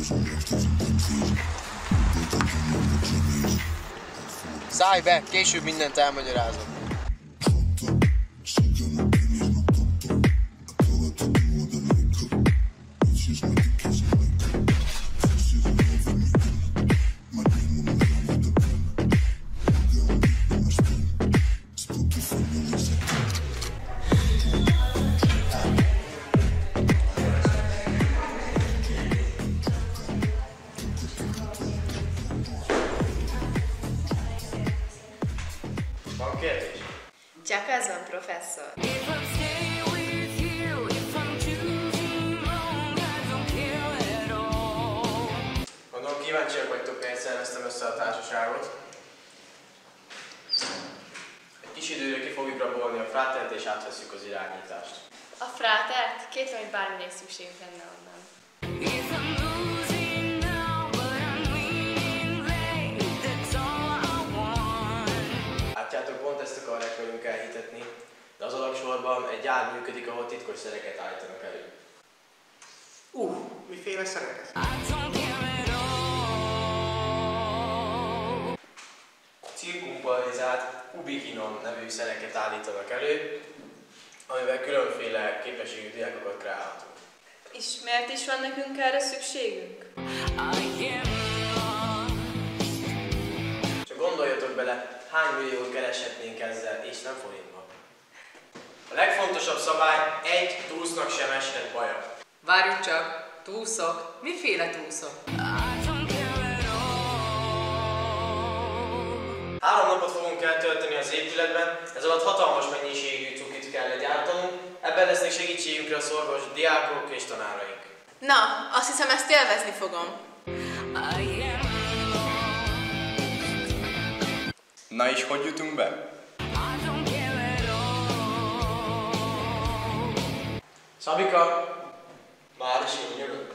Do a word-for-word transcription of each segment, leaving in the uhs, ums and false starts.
Szállj be, később mindent elmagyarázom. Van kérdés? Csak az van, professzor. Gondolom kíváncsiak vagytok, miért szerveztem össze a társaságot. Egy kis időre ki fogjuk rabolni a frátert és átveszünk az irányítást. A frátert? Kétlem, hogy bárminek szükségünk lenne onnan. Látjátok, pont ezt akarják velünk elhitetni, de az alagsorban egy gyár működik, ahol titkos szereket állítanak elő. Uh, miféle szereket? Cirkumpolarizált ubiquinon nevű szereket állítanak elő, amivel különféle képességű diákokat kreálhatunk. És miért is van nekünk erre szükségünk? Csak gondoljatok bele, hány milliót kereshetnénk ezzel, és nem forintban. A legfontosabb szabály, egy túsznak sem eshet baja. Várjuk csak, túszok? Miféle túszok? Három napot fogunk eltölteni az épületben, ez alatt hatalmas mennyiségű cukit kell legyártanunk, ebben lesznek segítségünkre a szorgos diákok és tanáraink. Na, azt hiszem, ezt élvezni fogom. Na és hogy jutunk be? Szabika, már is így jövök.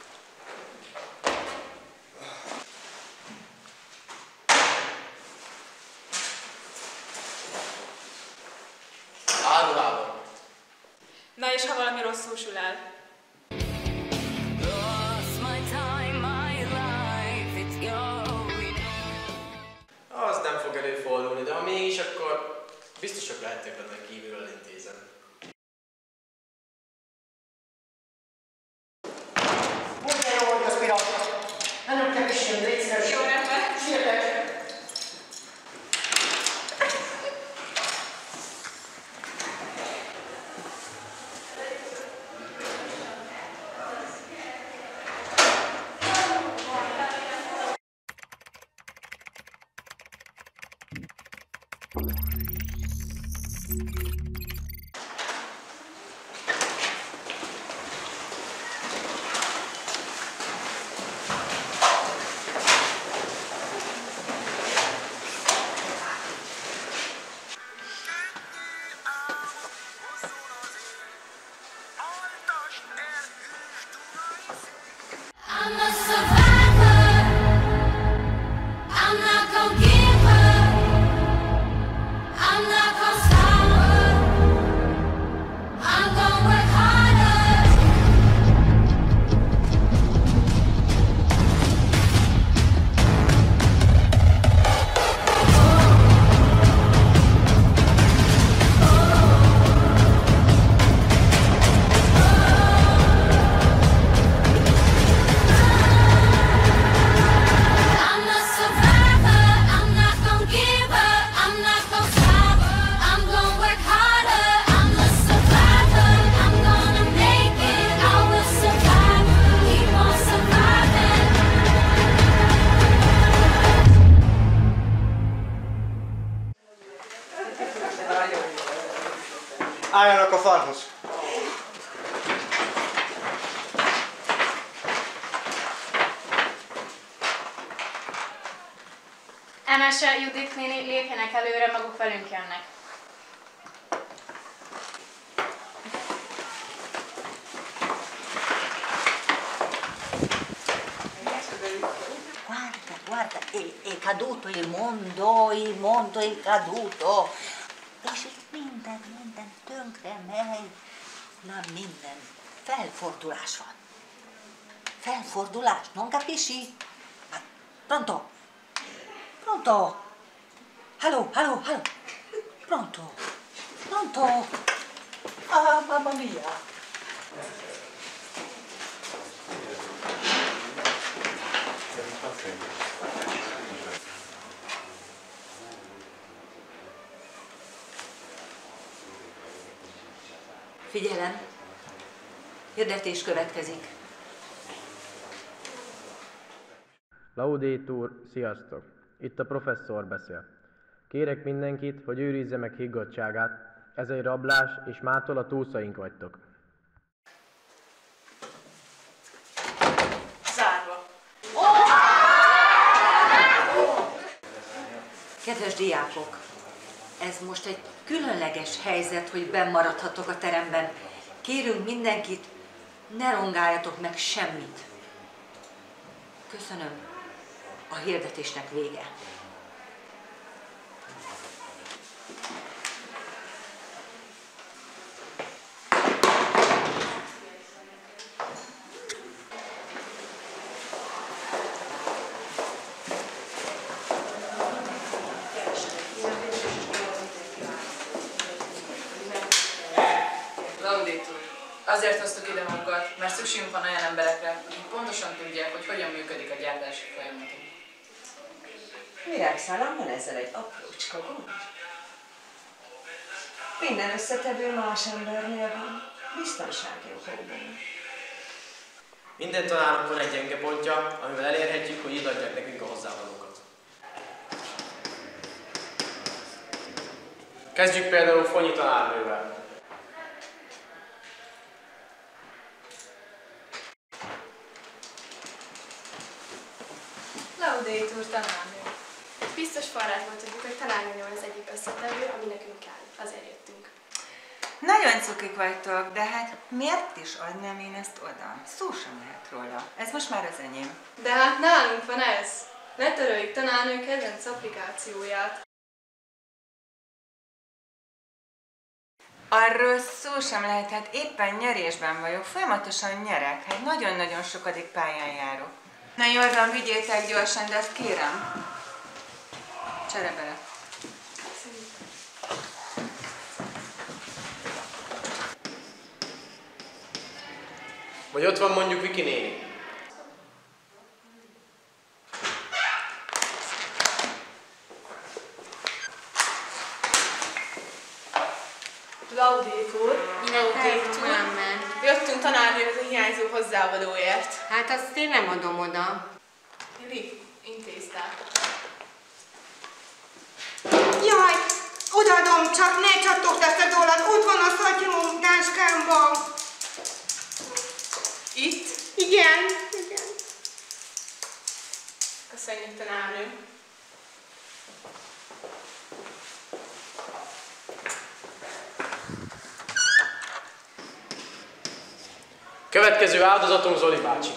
Áruhában. Na és ha valami rosszul sül el? Az nem fog előfordulni, de ha mégis, akkor biztosak lehettek benne, hogy kívülről intézem. Mondja jó, hogy az pirat! Nem nyomják is jön, légy szíves! Jó, rendben. Sietek! I'm a survivor. I'm not gonna give up. I'm not gonna stop her. I'm gonna work harder. I'm a survivor. I'm not gonna give up. I'm not gonna stop. I'm gonna work harder. I'm a survivor. I'm gonna make it. I will survive. Keep on surviving. Álljanak a falhoz! Emese, Judit néni, lépjenek előre, maguk velünk jönnek. Guarda, guarda, è, è caduto il mondo, il mondo è caduto. És itt minden, minden tönkre megy. Na minden, felfordulás van. Felfordulás, non capisci? Pronto? Pronto? Hello, hello, hello. Pronto? Pronto? Ah, mamma mia. Figyelem! Hirdetés következik. Laudétur, sziasztok! Itt a professzor beszél. Kérek mindenkit, hogy őrizze meg higgadtságát. Ez egy rablás, és mától a túszaink vagytok. Zárva. Kedves diákok! Ez most egy különleges helyzet, hogy benn maradhatok a teremben. Kérünk mindenkit, ne rongáljatok meg semmit. Köszönöm. A hirdetésnek vége. Laudétur, azért hoztuk ide magunkat, mert szükségünk van olyan emberekre, akik pontosan tudják, hogy hogyan működik a gyártási folyamatunk. Virágszállam van ezzel egy aprócska gond. Minden összetevő más embernél van, biztonsági okokban. Minden tanárnak van egy gyenge pontja, amivel elérhetjük, hogy így adják nekünk a hozzávalókat. Kezdjük például Fonyi tanárnővel. Laudétur tanárnő. Biztos forrásból tudjuk, hogy tanárnő az egyik összetevő, ami nekünk kell. Azért jöttünk. Nagyon cukik vagytok, de hát miért is adnám én ezt oda? Szó sem lehet róla. Ez most már az enyém. De hát nálunk van ez. Ne töröljük tanárnő kedvenc applikációját. Arról szó sem lehet, hát éppen nyerésben vagyok, folyamatosan nyerek, hát nagyon-nagyon sokadik pályán járok. Na Jordan, vigyétek gyorsan, de ezt kérem. Csere bele. Vagy ott van mondjuk Viki néni. Laudétur. Laudétur. Jöttünk tanárnőhöz a hiányzó hozzávalóért. Hát azt én nem adom oda. Li, intézták. Jaj, odaadom, csak ne csattogd ezt a dollat, ott van a szatymom táskámban. Itt? Igen, igen. Köszönjük, tanárnő. Következő áldozatunk Zoli bácsi.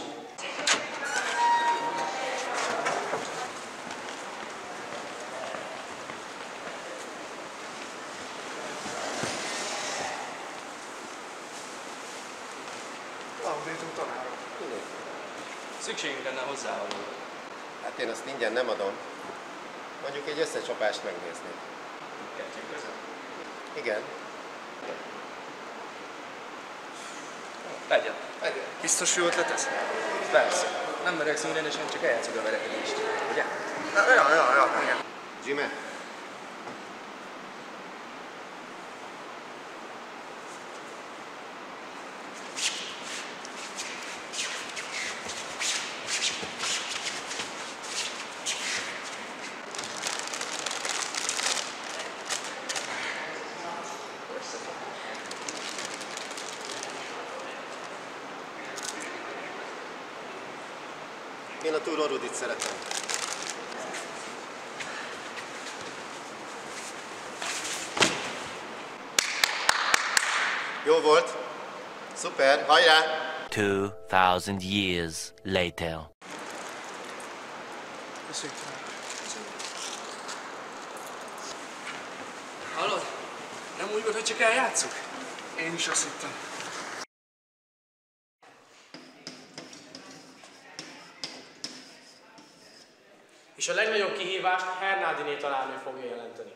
Laudétur tanárok. Szükségünk lenne hozzávaló. Hát én azt ingyen nem adom. Mondjuk egy összecsapást megnézni. Kettőnk között? Igen. Legyen. Legyen. Biztos jó ötlet ez? Persze. Nem verekszünk rendesen, csak eljátszunk a verekedést. Ugye? Ja, ja, ja, ja, igen. Jimmy. Én a Túró Rudit szeretem. Jó volt. Szuper, hajrá! Two thousand years later. Köszönjük. Hallod? Nem úgy volt, hogy csak eljátszuk? Én is azt hittem. És a legnagyobb kihívást Hernádiné tanárnő fogja jelenteni.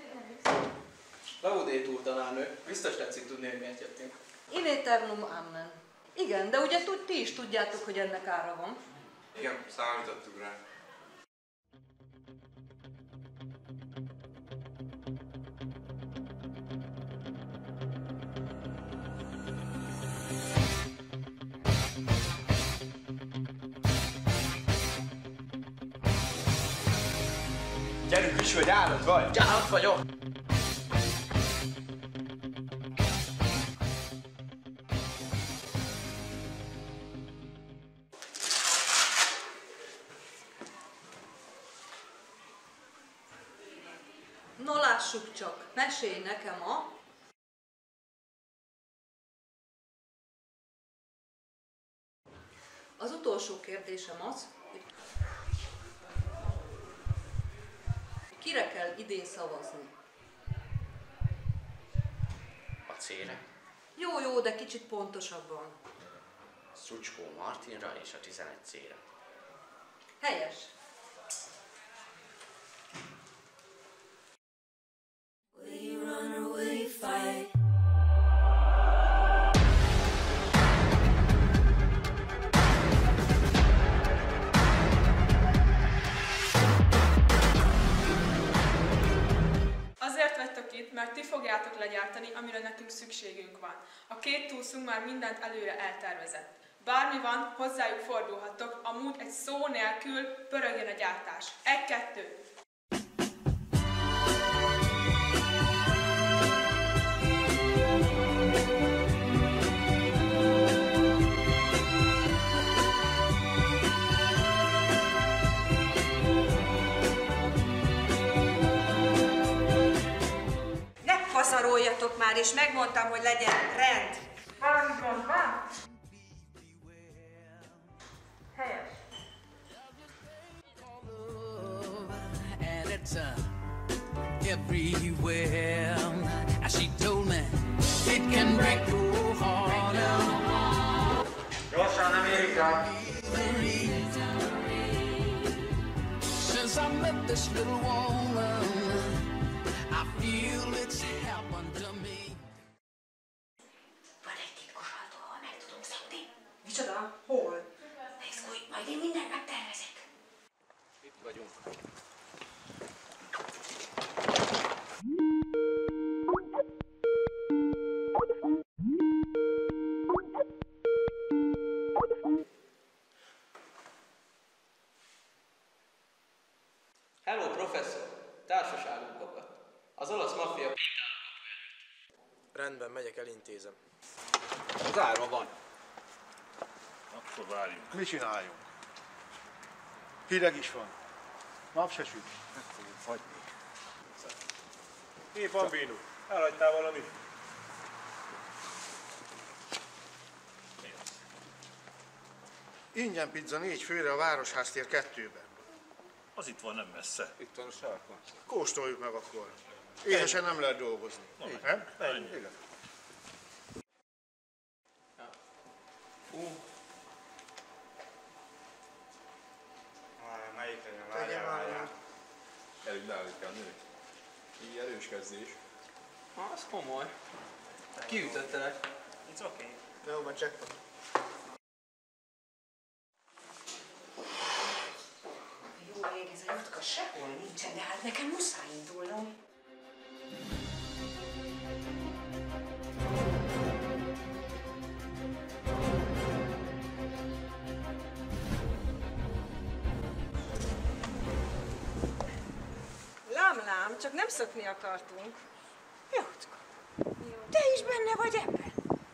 Laudét úr tanárnő, biztos tetszik tudni, hogy miért jöttünk. In aeternum amen. Igen, de ugye tud, ti is tudjátok, hogy ennek ára van. Igen, számítottuk rá. Gyerünk is, hogy állat vagy! Állat vagyok! No lássuk csak, mesélj nekem a... Az utolsó kérdésem az, hogy kire kell idén szavazni? A cére. Jó, jó, de kicsit pontosabban. Szucskó Martinra és a tizenegy cére. Helyes. Azért vagytok itt, mert ti fogjátok legyártani, amire nekünk szükségünk van. A két túszunk már mindent előre eltervezett. Bármi van, hozzájuk fordulhattok, amúgy egy szó nélkül pörögjön a gyártás. Egy-kettő! Pazaroljatok már, és megmondtam, hogy legyen rend. Valami gond van? Helyes. And it's uh, everywhere. As she told me, it can break your heart out. Gyorsan, nem érik rá. Since I met this little woman, I feel it's happened to me. Van egy titkos ajtó, ahol meg tudunk szedni. Micsoda? Hol? Ne izgulj, majd én mindent megtervezek. Itt vagyunk. Hello, professzor! Társaságunk kapat. Az olasz maffia... Rendben, megyek, elintézem. Zárva van. Akkor várjunk. Mi csináljunk? Hideg is van. Nap se süt. Meg fogjuk fagyni. Hé, Bambino, elhagytál valamit? Ingyen pizza négy főre a Városháztér kettőben. Az itt van, nem messze. Itt van a sarkon. Kóstoljuk meg akkor. Éhesen nem lehet dolgozni. Igen. Nem? Ennyi. Igen. Fú. Melyik legyen? Várjál, várjál. Elég beállít kell nőni. Így erős kezdés. Az komoly. Kiütöttelek. It's okay. Jó, van jackpot. Jó ég, ez a jutka sehol nincsen, de hát nekem muszáj indulnom. Lám, lám, csak nem szökni akartunk. Jutka, te is benne vagy ebben?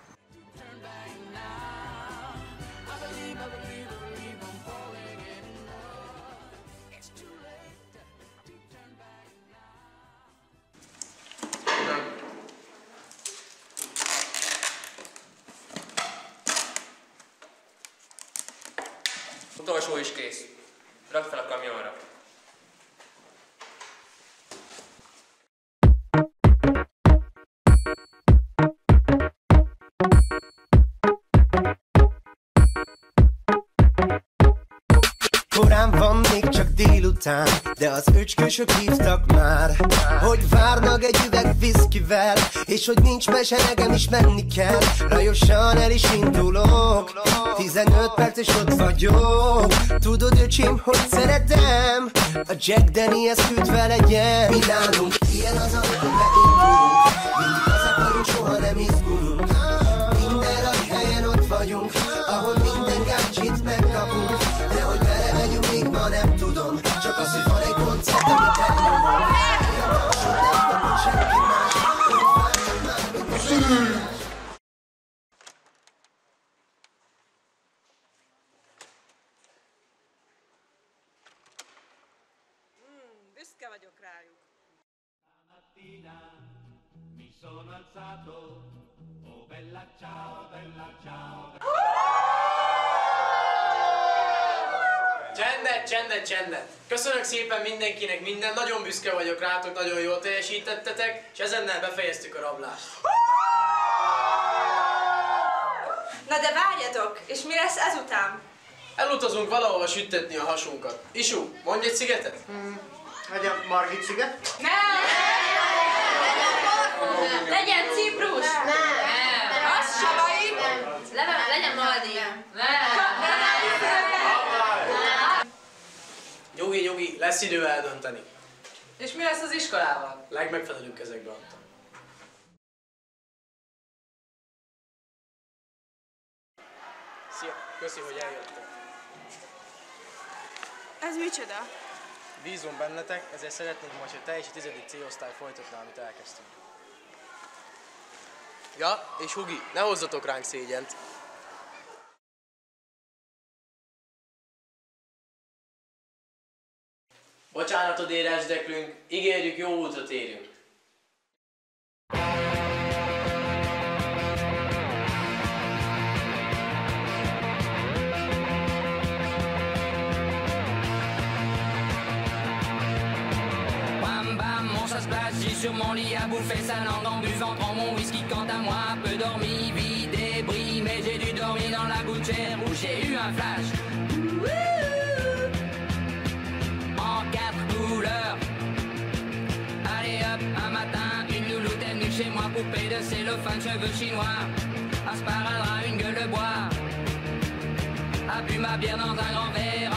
Utolsó is kész. Rakd fel a kamionra. Korán van, még csak délután. után, de az öcskösök hívtak már, hogy várnak egy üveg viszkivel, és hogy nincs mese, nekem is menni kell. Rajosan el is indulok, tizenöt perc és ott vagyok. Tudod, öcsém, hogy szeretem a Jack Daniels küldve legyen. Mi nálunk ilyen az, amikor beindulunk, mindig hazak vagyunk, soha nem izgulunk. Minden nagy helyen ott vagyunk, ahol minden gácsit megkapunk. De hogy belemegyünk, még ma nem tudom, csak az, hogy van egy koncert, amit elnyomom. Ilyen másod nem kapott senki más, hogy várjak már, mint a senki. Büszke vagyok rájuk. Mi sono alzato, oh bella ciao, bella ciao. Csendet, csendet, csendet! Köszönök szépen mindenkinek minden, nagyon büszke vagyok rátok, nagyon jól teljesítettetek, és ezennel befejeztük a rablást. Na de várjatok, és mi lesz ezután? Elutazunk valahova süttetni a hasunkat. Isu, mondj egy szigetet? Legyen Margit sziget? Nem! Legyen Ciprus! Nem! Az Savai? Legyen Maldiv! Nyugi, nyugi, lesz idő eldönteni. És mi lesz az iskolával? Legmegfelelőbb kezekbe adtam. Szia, köszi, hogy eljöttek. Ez micsoda? Bízom bennetek, ezért szeretnénk most, hogy te és a tizedik C-osztály folytatná, amit elkezdtünk. Ja, és Hugi, ne hozzatok ránk szégyent. Bocsánatot éresdeklünk, ígérjük, jó útra térünk. Bam bam, mon chat se passe, j'ai sur mon lit à bouffer sa langue en buvant prends mon whisky. Quant à moi, peu dormi, vie débris, mais j'ai dû dormir dans la gouttière où j'ai eu un flash. En quatre couleurs. Allez hop, un matin, une louloute est venue chez moi, poupée de cellophane, cheveux chinois, un sparadrap, une gueule de bois. A bu ma bière dans un grand verre.